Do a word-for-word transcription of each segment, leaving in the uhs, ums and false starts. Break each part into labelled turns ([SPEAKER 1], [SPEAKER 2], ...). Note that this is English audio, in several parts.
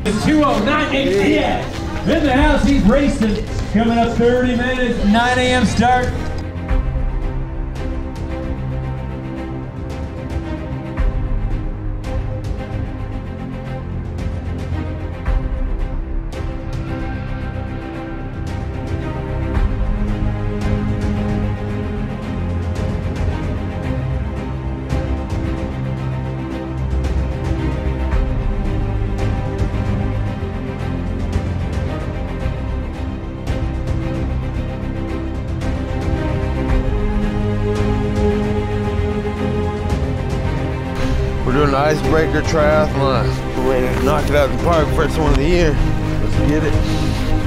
[SPEAKER 1] two oh nine, Nate Diaz. In the house, he's racing. Coming up thirty minutes, nine A M start.
[SPEAKER 2] We're doing an icebreaker triathlon. We're ready to knock it out of the park, first one of the year. Let's get it.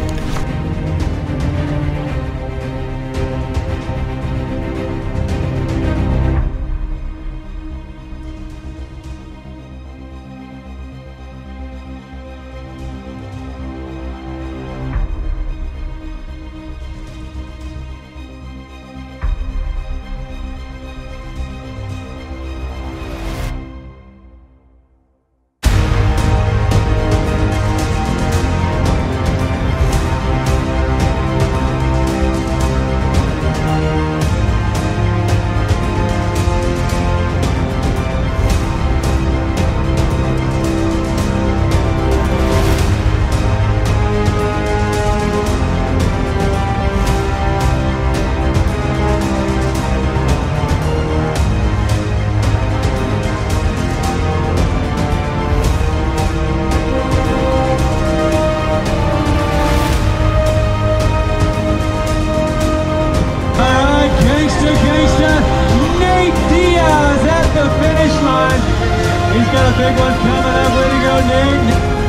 [SPEAKER 2] Nate Diaz at the finish line. He's got a big one coming up. Way to go, Nate.